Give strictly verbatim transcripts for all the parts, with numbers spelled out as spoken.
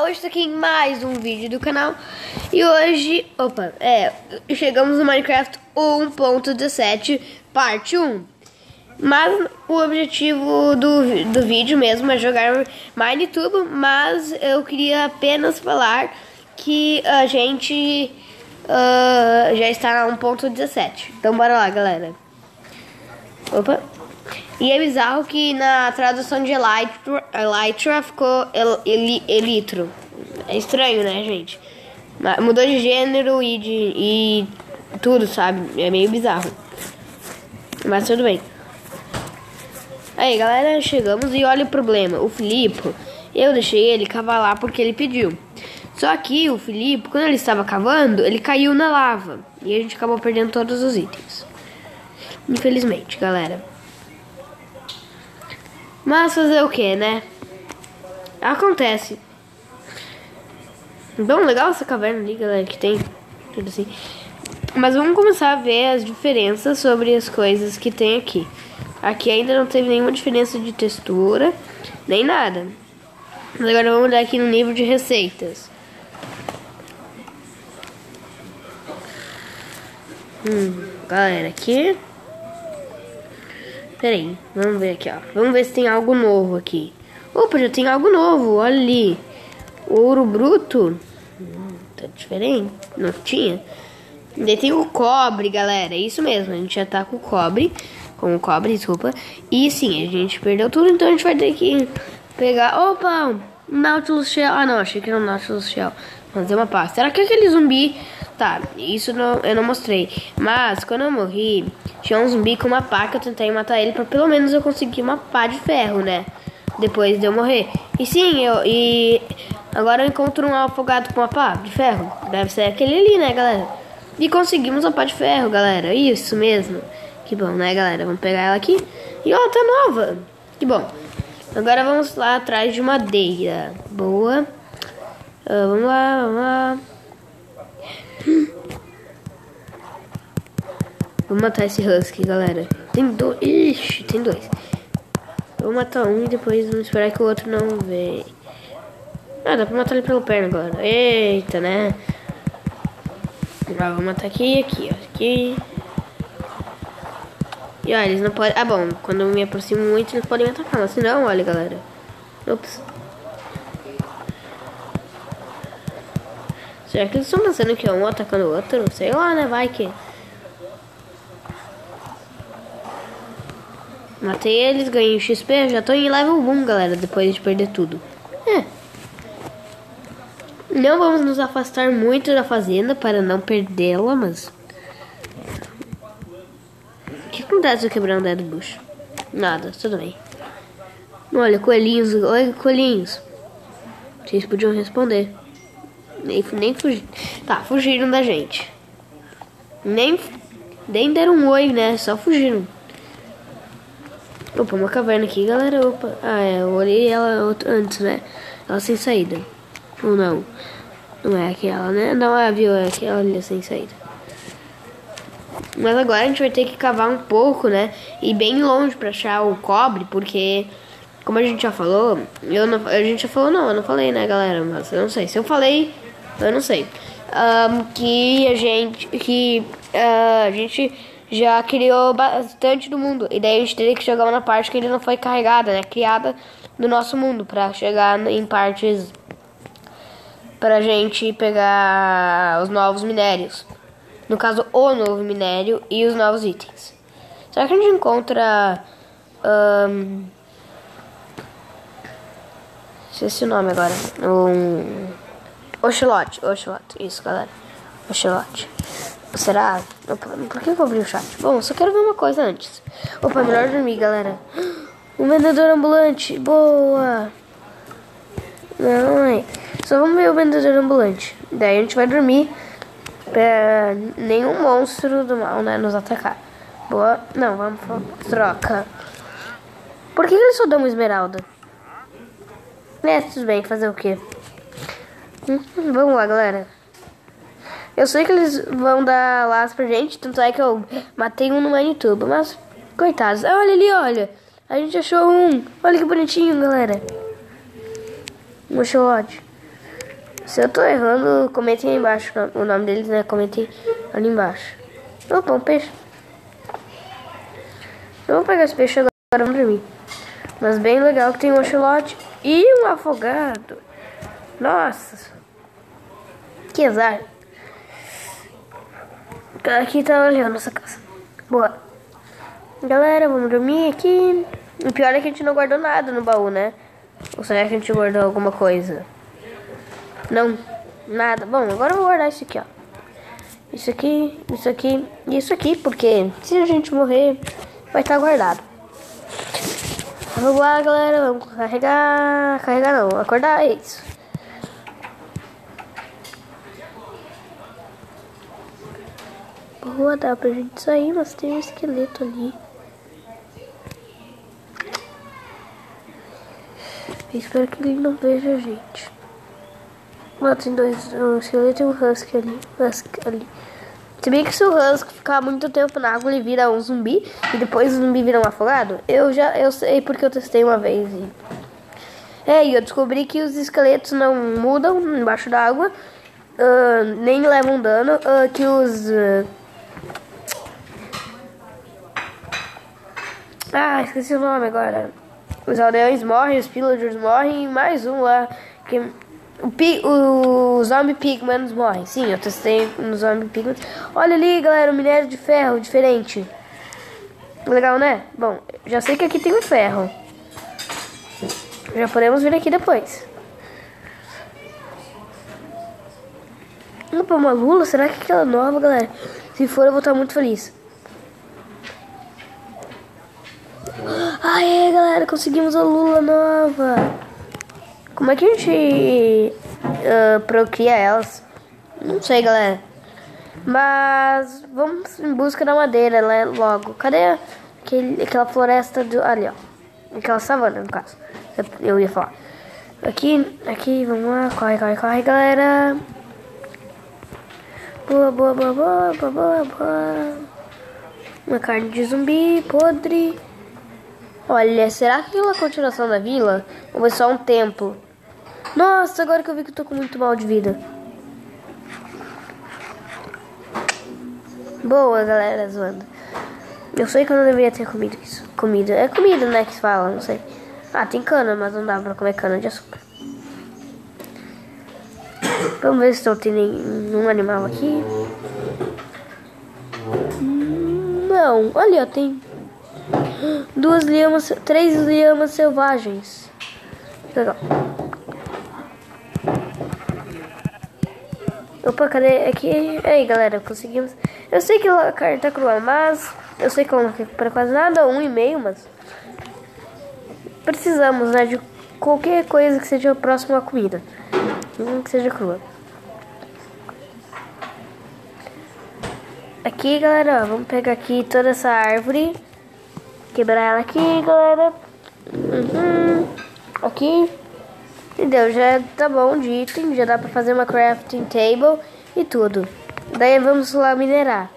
hoje tô aqui em mais um vídeo do canal. E hoje, opa, é, chegamos no Minecraft um ponto dezessete, parte um. Mas o objetivo do, do vídeo mesmo é jogar Minetube. Mas eu queria apenas falar que a gente uh, já está na um ponto dezessete. Então bora lá, galera. Opa. E é bizarro que na tradução de Elytra, Elytra ficou el, el, Elitro. É estranho, né, gente? Mudou de gênero e de e tudo, sabe? É meio bizarro. Mas tudo bem. Aí, galera, chegamos e olha o problema. O Filipe, eu deixei ele cavar lá porque ele pediu. Só que o Filipe, quando ele estava cavando, ele caiu na lava. E a gente acabou perdendo todos os itens. Infelizmente, galera. Mas fazer o que, né? Acontece. Bom, legal essa caverna ali, galera, que tem tudo assim. Mas vamos começar a ver as diferenças sobre as coisas que tem aqui. Aqui ainda não teve nenhuma diferença de textura, nem nada. Mas agora vamos olhar aqui no livro de receitas. Hum, galera, aqui... Pera aí, vamos ver aqui, ó. Vamos ver se tem algo novo aqui. Opa, já tem algo novo, olha ali. Ouro bruto. Hum, tá diferente. Não tinha. Daí tem o cobre, galera. É isso mesmo, a gente já tá com o cobre. Com o cobre, desculpa. E sim, a gente perdeu tudo, então a gente vai ter que pegar... Opa, Nautilus Shell. Ah, não, achei que era um Nautilus Shell. Fazer uma pasta. Será que é aquele zumbi... Tá, isso não, eu não mostrei. Mas quando eu morri, tinha um zumbi com uma pá que eu tentei matar ele pra pelo menos eu conseguir uma pá de ferro, né? Depois de eu morrer. E sim, eu e agora eu encontro um afogado com uma pá de ferro. Deve ser aquele ali, né, galera? E conseguimos uma pá de ferro, galera. Isso mesmo. Que bom, né, galera? Vamos pegar ela aqui. E ó, tá nova. Que bom. Agora vamos lá atrás de madeira. Boa. Uh, vamos lá, vamos lá. Vou matar esse husky, galera. Tem dois. Ixi, tem dois. Vou matar um e depois vamos esperar que o outro não venha. Ah, dá pra matar ele pelo perna agora. Eita, né? Ah, vou matar aqui e aqui, ó. Aqui. E olha, eles não podem... Ah, bom, quando eu me aproximo muito eles podem me atacar. Mas se não, olha, galera. Ops. Será que eles estão pensando que é um atacando o outro? Sei lá, né? Vai que... Matei eles, ganhei o X P. Já tô em level um, galera, depois de perder tudo. É. Não vamos nos afastar muito da fazenda para não perdê-la, mas... O que acontece se eu quebrar um dedo bucho? Nada, tudo bem. Olha, coelhinhos. Oi, coelhinhos. Vocês podiam responder. Nem, nem fugir. Tá, fugiram da gente. Nem, nem deram um oi, né? Só fugiram. Opa, uma caverna aqui, galera. Opa. Ah, é. Eu olhei ela antes, né? Ela sem saída. Ou não? Não é aquela, né? Não, é, viu? É aquela ali sem saída. Mas agora a gente vai ter que cavar um pouco, né? E bem longe pra achar o cobre, porque... Como a gente já falou... Eu não, a gente já falou, não. Eu não falei, né, galera? Mas eu não sei. Se eu falei... Eu não sei. Um, que a gente... Que uh, a gente já criou bastante do mundo. E daí a gente teria que jogar uma parte que ele não foi carregada, né? Criada no nosso mundo. Pra chegar em partes... Pra gente pegar os novos minérios. No caso, o novo minério e os novos itens. Será que a gente encontra... Um, esqueci o nome agora. Um... Ocelote, Ocelote, isso, galera. Ocelote. Será? Opa, por que eu abri o chat? Bom, só quero ver uma coisa antes. Opa, melhor dormir, galera. Um vendedor ambulante, boa. Não, é. Só vamos ver o vendedor ambulante. Daí a gente vai dormir pra nenhum monstro do mal, né, nos atacar. Boa. Não, vamos troca. Por que eles só dão uma esmeralda? É, tudo bem, fazer o quê? Vamos lá, galera. Eu sei que eles vão dar laço pra gente. Tanto é que eu matei um no Minetube. Mas, coitados. Olha ali, olha. A gente achou um. Olha que bonitinho, galera. Um ocelote. Se eu tô errando, comentem aí embaixo. O nome deles, né? Comentem ali embaixo. Opa, um peixe. Eu vou pegar esse peixe agora, vamos dormir. Mas bem legal que tem um ocelote e um afogado. Nossa. Que azar. Aqui tá olhando nossa casa. Boa. Galera, vamos dormir aqui. O pior é que a gente não guardou nada no baú, né? Ou será que a gente guardou alguma coisa? Não, nada. Bom, agora eu vou guardar isso aqui, ó. Isso aqui, isso aqui e isso aqui, porque se a gente morrer, vai estar guardado. Vamos lá, galera. Vamos carregar. Carregar não, acordar, é isso. Boa, dá pra gente sair, mas tem um esqueleto ali. Eu espero que ele não veja a gente. Mano, tem dois, um esqueleto e um husky ali. Husky ali. Se bem que se o husky ficar muito tempo na água, ele vira um zumbi. E depois o zumbi vira um afogado. Eu já eu sei porque eu testei uma vez. E... É, e eu descobri que os esqueletos não mudam embaixo da água. Uh, nem levam dano. Uh, que os... Uh... Ah, esqueci o nome agora. Os aldeões morrem, os pillagers morrem. E mais um lá. Que... O, pi, o Zombie Pigmans morre. Sim, eu testei no Zombie Pigmans. Olha ali, galera, o minério de ferro diferente. Legal, né? Bom, já sei que aqui tem um ferro. Já podemos vir aqui depois. Opa, uma lula? Será que é aquela nova, galera? Se for, eu vou estar muito feliz. Aê, galera, conseguimos a lula nova. Como é que a gente uh, procria elas? Não sei, galera. Mas vamos em busca da madeira né, logo. Cadê aquele, aquela floresta do... Ali, ó. Aquela savana, no caso. Eu ia falar. Aqui, aqui, vamos lá. Corre, corre, corre, galera. Boa, boa, boa, boa, boa, boa, boa. Uma carne de zumbi podre. Olha, será que aquela continuação da vila? Ou é só um templo? Nossa, agora que eu vi que eu tô com muito mal de vida. Boa, galera, zoando. Eu sei que eu não deveria ter comido isso. Comida. É comida, né, que se fala, não sei. Ah, tem cana, mas não dá pra comer cana de açúcar. Vamos ver se não tem nenhum animal aqui. Não, olha, tem duas lhamas, três lhamas selvagens. Legal. Opa, cadê? Aqui. Aí, galera, conseguimos. Eu sei que a carne tá crua, mas eu sei que ela não fica para quase nada, um e meio, mas precisamos, né, de qualquer coisa que seja próximo à comida, que seja crua. Aqui, galera, ó, vamos pegar aqui toda essa árvore, quebrar ela aqui, galera. Uhum. Aqui. E deu, já tá bom de item, já dá pra fazer uma crafting table e tudo. Daí vamos lá minerar.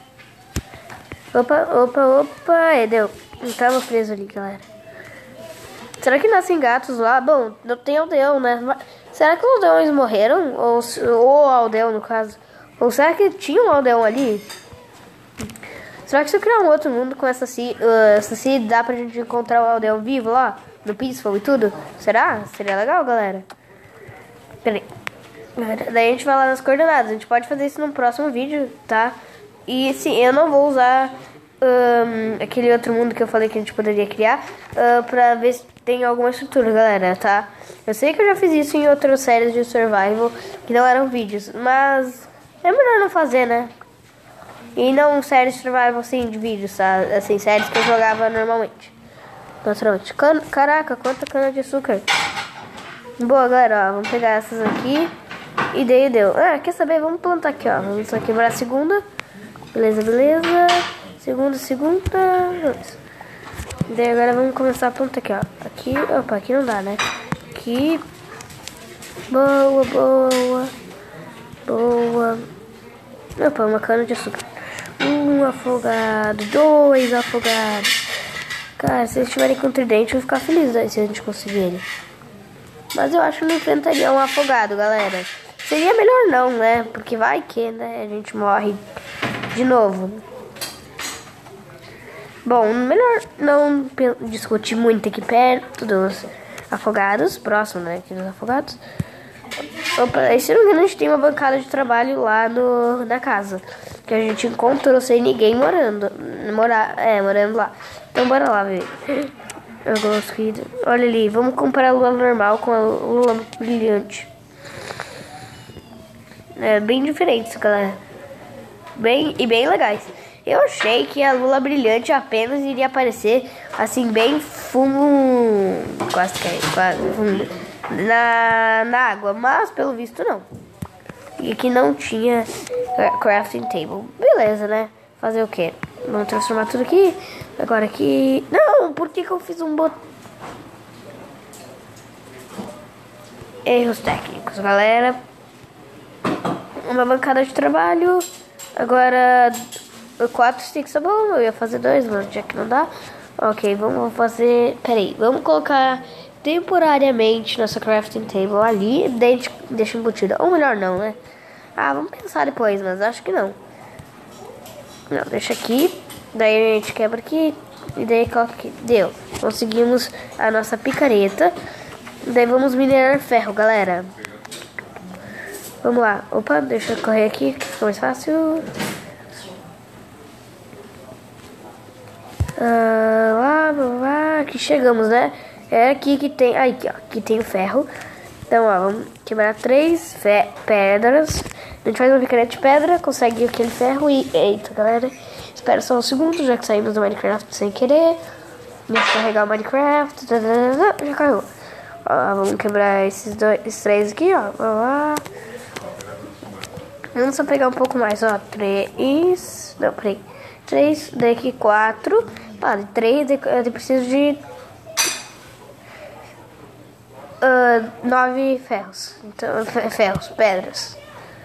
Opa, opa, opa, e deu. Não tava preso ali, galera. Será que nascem gatos lá? Bom, não tem aldeão, né? Mas será que os aldeões morreram? Ou, ou aldeão, no caso. Ou será que tinha um aldeão ali? Será que se eu criar um outro mundo com essa seed, uh, essa seed dá pra gente encontrar o aldeão vivo lá? No Peaceful e tudo? Será? Seria legal, galera. Peraí. Daí a gente vai lá nas coordenadas. A gente pode fazer isso no próximo vídeo, tá? E sim, eu não vou usar um, aquele outro mundo que eu falei que a gente poderia criar uh, pra ver se tem alguma estrutura, galera, tá? Eu sei que eu já fiz isso em outras séries de survival que não eram vídeos, mas é melhor não fazer, né? E não séries de survival assim de vídeos, tá? Assim, séries que eu jogava normalmente. Naturalmente. Can... Caraca, quanta cana de açúcar. Boa, galera, ó, vamos pegar essas aqui. E daí deu. Ah, quer saber? Vamos plantar aqui, ó. Vamos só quebrar a segunda. Beleza, beleza. Segunda, segunda. Beleza. Daí agora vamos começar a plantar aqui, ó. Aqui, opa, aqui não dá, né? Aqui. Boa, boa. Boa. Opa, uma cana de açúcar. Um afogado. Dois afogados. Cara, se eles estiverem com tridente, eu vou ficar feliz aí, se a gente conseguir ele. Mas eu acho que não enfrentaria um afogado, galera. Seria melhor não, né? Porque vai que, né? A gente morre de novo. Bom, melhor não discutir muito aqui perto dos afogados. Próximo, né? Aqui dos afogados. Opa, e se não me engano, a gente tem uma bancada de trabalho lá no, na casa. Que a gente encontrou sem ninguém morando. Morar, é, morando lá. Então bora lá ver. Eu gosto que... Olha ali, vamos comparar a lua normal com a lua brilhante. É bem diferentes, galera. Bem, e bem legais. Eu achei que a lua brilhante apenas iria aparecer assim, bem fundo. Quase caiu, quase fundo. Na, na água, mas pelo visto não. E aqui não tinha crafting table. Beleza, né? Fazer o quê? Vamos transformar tudo aqui. Agora aqui... Não, por que que eu fiz um botão? Erros técnicos, galera. Uma bancada de trabalho. Agora quatro sticks tá bom. Eu ia fazer dois, mas já que não dá. Ok, vamos fazer... Peraí, vamos colocar temporariamente nossa crafting table ali. Daí a gente deixa embutida. Ou melhor não, né? Ah, vamos pensar depois, mas acho que não. Não, deixa aqui. Daí a gente quebra aqui. E daí coloca aqui. Deu. Conseguimos a nossa picareta. Daí vamos minerar ferro, galera. Vamos lá. Opa, deixa eu correr aqui, que fica mais fácil. Ah, lá, lá, lá. Aqui chegamos, né? É aqui que tem... Aí, aqui, ó. Aqui tem o ferro. Então, ó, vamos quebrar três fe pedras. A gente faz uma picareta de pedra, consegue aquele ferro e... Eita, galera. Espera só um segundo, já que saímos do Minecraft sem querer. Deixa eu carregar o Minecraft. Já carregou. Ó, vamos quebrar esses, dois, esses três aqui, ó. ó. Vamos só pegar um pouco mais, ó. Três... Não, peraí. Três, daqui quatro. Ah, de três, eu preciso de... Uh, nove ferros. Então, ferros, pedras.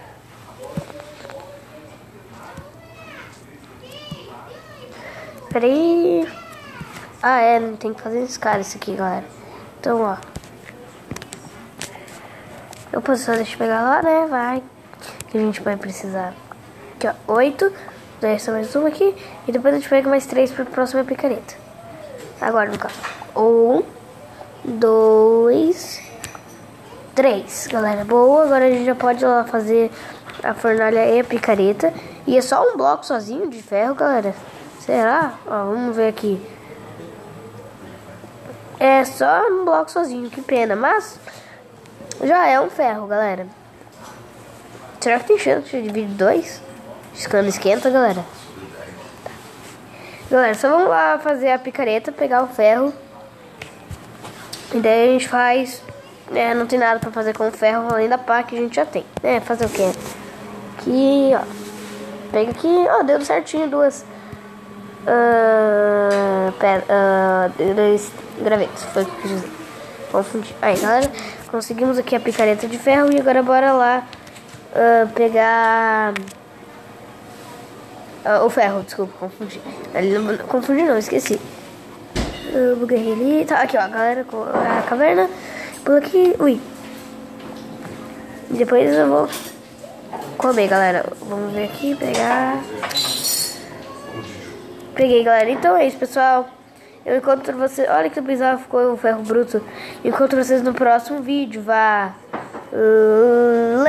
Peraí. Ah, é, não tem que fazer escala isso aqui, galera. Então, ó. Eu posso só deixar eu pegar lá, né? Vai. Que a gente vai precisar. Aqui, ó. Oito. Daí só mais uma aqui. E depois a gente pega mais três para a próxima picareta. Agora, no caso. Um. Dois. Três. Galera, boa. Agora a gente já pode ir lá fazer a fornalha e a picareta. E é só um bloco sozinho de ferro, galera. Será? Ó, vamos ver aqui. É só um bloco sozinho, que pena. Mas já é um ferro, galera. Será que tem chance de dividir dois? Escando esquenta, galera. Galera, só vamos lá fazer a picareta, pegar o ferro. E daí a gente faz... É, não tem nada pra fazer com o ferro, além da pá que a gente já tem. É, fazer o quê? Aqui, ó. Pega aqui, ó, deu certinho duas... Uh, pera, uh, dois gravetos, foi o que eu quis dizer. Confundi. Aí, galera, conseguimos aqui a picareta de ferro. E agora bora lá uh, pegar uh, o ferro, desculpa, confundi. Ali não, confundi não, esqueci. Eu buguei ali. Tá, aqui ó, galera, com a caverna. Por aqui, ui. Depois eu vou comer, galera. Vamos ver aqui, pegar. Peguei, galera. Então é isso, pessoal. Eu encontro vocês. Olha que bizarro ficou o ferro bruto. Encontro vocês no próximo vídeo. Vá. Uh...